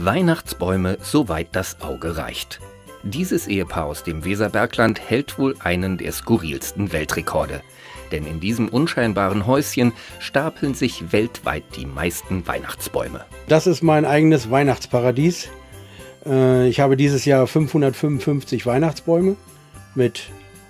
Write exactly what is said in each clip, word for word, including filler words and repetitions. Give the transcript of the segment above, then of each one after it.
Weihnachtsbäume, soweit das Auge reicht. Dieses Ehepaar aus dem Weserbergland hält wohl einen der skurrilsten Weltrekorde. Denn in diesem unscheinbaren Häuschen stapeln sich weltweit die meisten Weihnachtsbäume. Das ist mein eigenes Weihnachtsparadies. Ich habe dieses Jahr fünfhundertfünfundfünfzig Weihnachtsbäume mit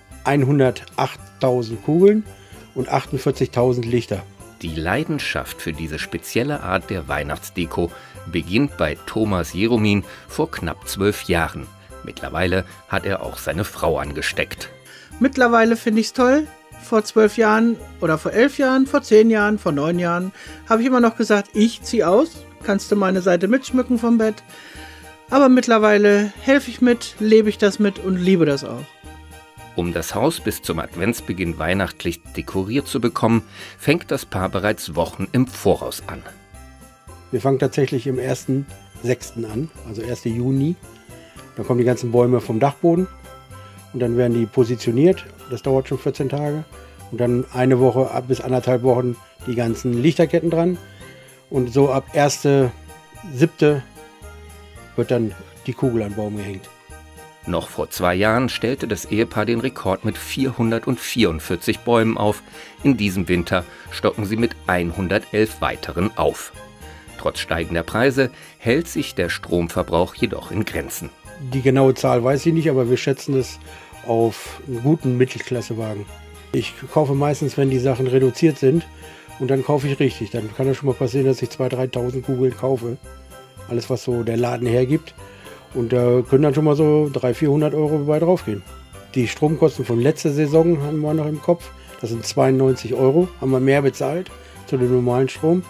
hundertachttausend Kugeln und achtundvierzigtausend Lichter. Die Leidenschaft für diese spezielle Art der Weihnachtsdeko beginnt bei Thomas Jeromin vor knapp zwölf Jahren. Mittlerweile hat er auch seine Frau angesteckt. Mittlerweile finde ich es toll. Vor zwölf Jahren oder vor elf Jahren, vor zehn Jahren, vor neun Jahren habe ich immer noch gesagt, ich ziehe aus, kannst du meine Seite mitschmücken vom Bett. Aber mittlerweile helfe ich mit, lebe ich das mit und liebe das auch. Um das Haus bis zum Adventsbeginn weihnachtlich dekoriert zu bekommen, fängt das Paar bereits Wochen im Voraus an. Wir fangen tatsächlich im ersten sechsten an, also ersten Juni. Dann kommen die ganzen Bäume vom Dachboden und dann werden die positioniert. Das dauert schon vierzehn Tage. Und dann eine Woche ab bis anderthalb Wochen die ganzen Lichterketten dran. Und so ab ersten siebten wird dann die Kugel an den Baum gehängt. Noch vor zwei Jahren stellte das Ehepaar den Rekord mit vierhundertvierundvierzig Bäumen auf. In diesem Winter stocken sie mit hundertelf weiteren auf. Trotz steigender Preise hält sich der Stromverbrauch jedoch in Grenzen. Die genaue Zahl weiß ich nicht, aber wir schätzen es auf einen guten Mittelklassewagen. Ich kaufe meistens, wenn die Sachen reduziert sind, und dann kaufe ich richtig. Dann kann es schon mal passieren, dass ich zweitausend, dreitausend Kugeln kaufe. Alles, was so der Laden hergibt. Und da können dann schon mal so dreihundert, vierhundert Euro bei drauf gehen. Die Stromkosten von letzter Saison haben wir noch im Kopf. Das sind zweiundneunzig Euro, haben wir mehr bezahlt zu dem normalen Strom.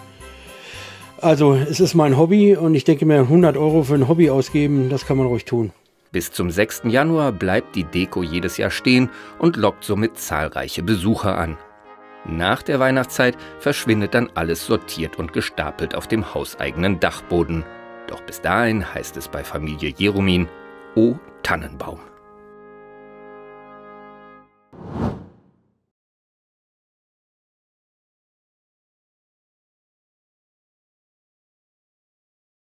Also es ist mein Hobby und ich denke mir, hundert Euro für ein Hobby ausgeben, das kann man ruhig tun. Bis zum sechsten Januar bleibt die Deko jedes Jahr stehen und lockt somit zahlreiche Besucher an. Nach der Weihnachtszeit verschwindet dann alles sortiert und gestapelt auf dem hauseigenen Dachboden. Doch bis dahin heißt es bei Familie Jeromin: O Tannenbaum.